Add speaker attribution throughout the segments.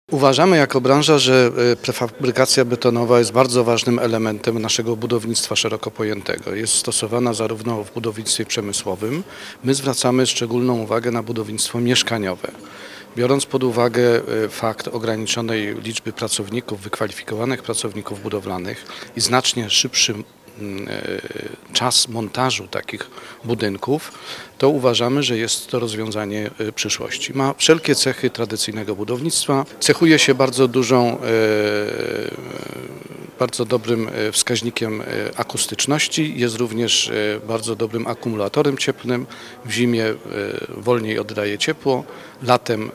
Speaker 1: Uważamy jako branża, że prefabrykacja betonowa jest bardzo ważnym elementem naszego budownictwa szeroko pojętego. Jest stosowana zarówno w budownictwie przemysłowym. My zwracamy szczególną uwagę na budownictwo mieszkaniowe. Biorąc pod uwagę fakt ograniczonej liczby pracowników, wykwalifikowanych pracowników budowlanych i znacznie szybszy czas montażu takich budynków, to uważamy, że jest to rozwiązanie przyszłości. Ma wszelkie cechy tradycyjnego budownictwa, cechuje się bardzo dobrym wskaźnikiem akustyczności, jest również bardzo dobrym akumulatorem cieplnym, w zimie wolniej oddaje ciepło, latem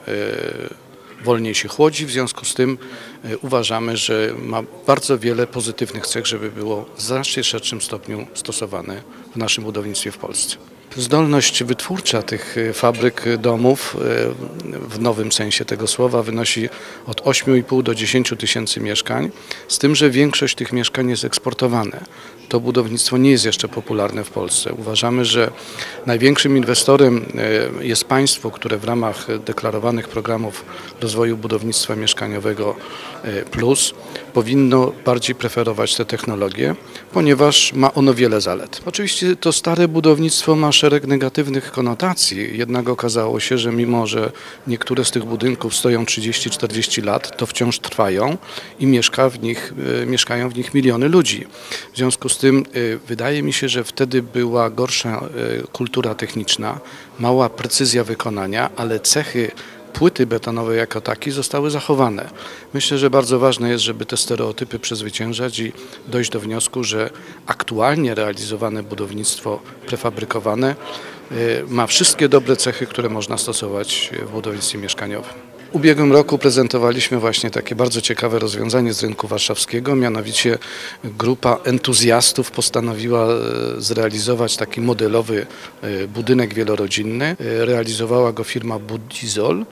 Speaker 1: wolniej się chłodzi, w związku z tym uważamy, że ma bardzo wiele pozytywnych cech, żeby było w znacznie szerszym stopniu stosowane w naszym budownictwie w Polsce. Zdolność wytwórcza tych fabryk domów w nowym sensie tego słowa wynosi od 8,5 do 10 tysięcy mieszkań, z tym, że większość tych mieszkań jest eksportowane. To budownictwo nie jest jeszcze popularne w Polsce. Uważamy, że największym inwestorem jest państwo, które w ramach deklarowanych programów rozwoju budownictwa mieszkaniowego plus powinno bardziej preferować te technologie, ponieważ ma ono wiele zalet. Oczywiście to stare budownictwo ma szereg negatywnych konotacji, jednak okazało się, że mimo, że niektóre z tych budynków stoją 30-40 lat, to wciąż trwają i mieszkają w nich miliony ludzi. W związku z tym wydaje mi się, że wtedy była gorsza kultura techniczna, mała precyzja wykonania, ale cechy płyty betonowej jako takiej zostały zachowane. Myślę, że bardzo ważne jest, żeby te stereotypy przezwyciężać i dojść do wniosku, że aktualnie realizowane budownictwo prefabrykowane ma wszystkie dobre cechy, które można stosować w budownictwie mieszkaniowym. W ubiegłym roku prezentowaliśmy właśnie takie bardzo ciekawe rozwiązanie z rynku warszawskiego, mianowicie grupa entuzjastów postanowiła zrealizować taki modelowy budynek wielorodzinny. Realizowała go firma Buddizol.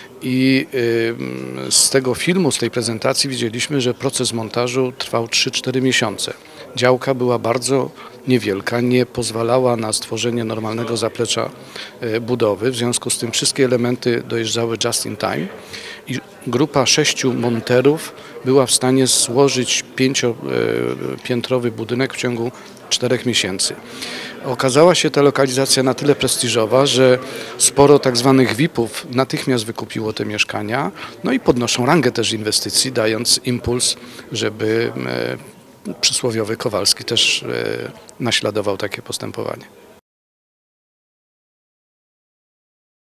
Speaker 1: I z tego filmu, z tej prezentacji widzieliśmy, że proces montażu trwał 3-4 miesiące. Działka była bardzo niewielka, nie pozwalała na stworzenie normalnego zaplecza budowy, w związku z tym wszystkie elementy dojeżdżały just in time i grupa 6 monterów była w stanie złożyć 5-piętrowy budynek w ciągu 4 miesięcy. Okazała się ta lokalizacja na tyle prestiżowa, że sporo tak zwanych VIP-ów natychmiast wykupiło te mieszkania, no i podnoszą rangę też inwestycji, dając impuls, żeby przysłowiowy Kowalski też naśladował takie postępowanie.